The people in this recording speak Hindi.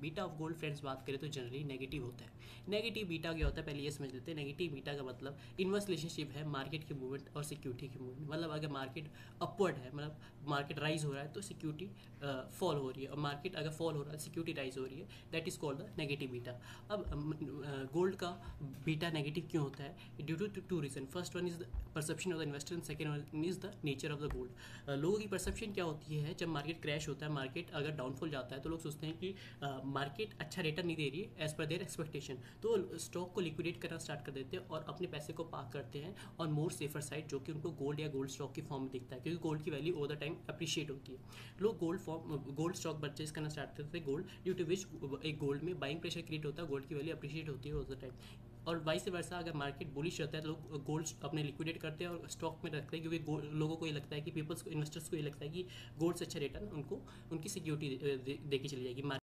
बीटा ऑफ गोल्ड फ्रेंड्स बात करें तो जनरली नेगेटिव होता है। नेगेटिव बीटा क्या होता है पहले ये समझ लेते हैं। नेगेटिव बीटा का मतलब इनवर्स रिलेशनशिप है मार्केट की मूवमेंट और सिक्योरिटी की मूवमेंट। मतलब अगर मार्केट अपवर्ड है, मतलब मार्केट राइज हो रहा है तो सिक्योरिटी फॉल हो रही है, और मार्केट अगर फॉल हो रहा है सिक्योरिटी राइज हो रही है, that is called the negative beta. अब गोल्ड का बीटा नेगेटिव क्यों होता है? Due to two reason. First one is the perception of the investor and second one is the nature of the gold. लोगों की परसेप्शन क्या होती है जब मार्केट क्रैश होता है, मार्केट अगर डाउनफॉल जाता है तो लोग सोचते हैं कि मार्केट अच्छा रिटर्न नहीं दे रही है एज पर देयर एक्सपेक्टेशन, तो स्टॉक को लिक्विडेट करना स्टार्ट कर देते हैं और अपने पैसे को पार्क करते हैं ऑन मोर सेफर साइड, जो कि उनको गोल्ड या गोल्ड स्टॉक की फॉर्म में दिखता है, क्योंकि गोल्ड की value over the time appreciate होती है। लोग गोल्ड स्टॉक परचेज करना स्टार्ट करते हैं गोल्ड, ड्यू टू विच एक गोल्ड में बाइंग प्रेशर क्रिएट होता है, गोल्ड की वैल्यू अप्रिशिएट होती है ओवर द टाइम। और वाइस वर्सा अगर मार्केट बुलिश रहता है तो लोग गोल्ड अपने लिक्विडेट करते हैं और स्टॉक में रखते हैं, क्योंकि लोगों को ये लगता है कि पीपल्स को, इन्वेस्टर्स को ये लगता है कि गोल्ड से अच्छा रिटर्न उनको उनकी सिक्योरिटी दे के चली जाएगी।